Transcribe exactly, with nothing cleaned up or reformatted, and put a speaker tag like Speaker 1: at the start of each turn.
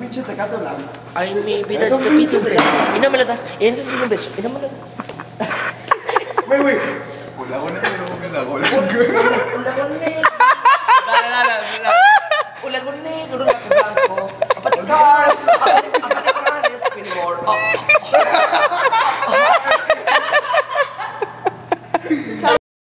Speaker 1: pinche tecate blanco.
Speaker 2: Ay, mi vida, te pido un beso. Y no me lo das. Y no te pido un beso. Y no me lo das.
Speaker 1: Güey, güey. Con la gola negro, con la gola negro.
Speaker 2: Un lago negro.
Speaker 3: Dale, dale, dale.
Speaker 2: Un lago negro, un lago blanco. Apaticar. Apaticar. Spinboard.